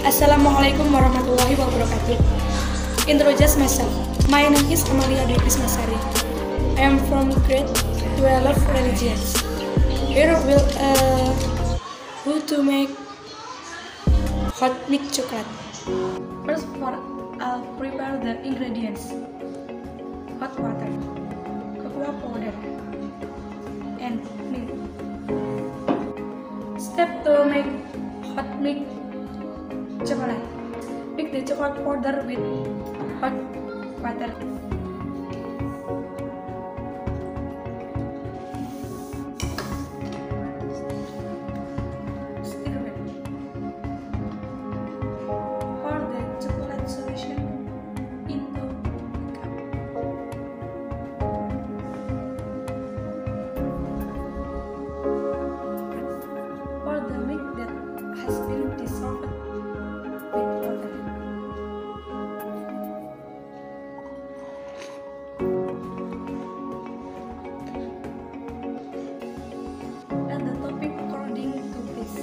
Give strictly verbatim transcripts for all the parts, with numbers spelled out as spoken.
Assalamualaikum warahmatullahi wabarakatuh. Introduce myself. My name is Amalia Dwi Prismasari. I am from grade twelve religions. Here will uh, how to make hot milk chocolate. First, for I'll prepare the ingredients: hot water, cocoa powder, and milk. Step to make hot milk chocolate. Mix the chocolate powder with hot water. Stir it. Pour the chocolate solution into a cup. Pour the milk that has been dissolved with water. Add the topping according to this.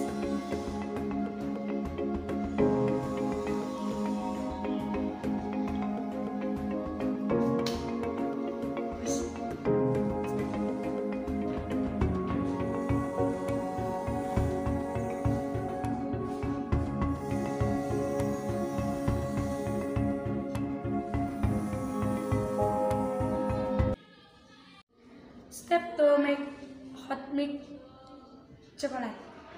Step to make hot milk chocolate.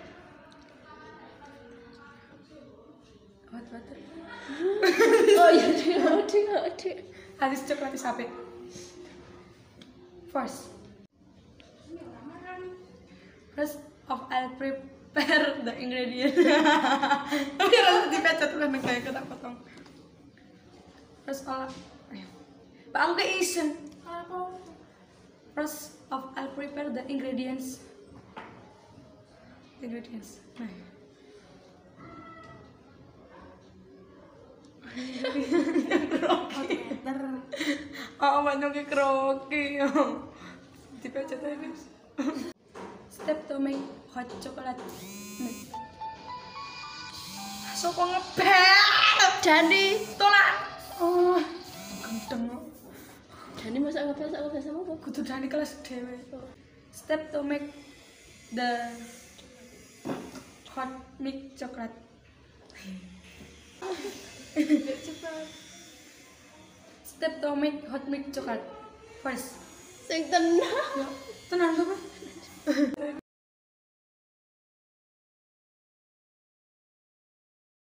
Hot water. Oh iya, ada, ada, ada. Habis coklat sampai. First, first of I'll prepare the ingredient. Oke, langsung dipecat kan kayak kotak potong. First of, Pak aku ke isen. First of I'll prepare the ingredients. Ingredients. Nah. Kroki. Oh, banyak ke kroki. Dipecat aja guys. Step to make hot chocolate milk. Soko ngebel. Dani, Tolak. Oh, gendeng. Dani masa ngebel sama ngebel sama apa? Kudu Dani kelas dewe. Step to make the hot milk chocolate. Cepat. Step to make hot milk chocolate. First. Sing tenang. Ya, tenang tuh,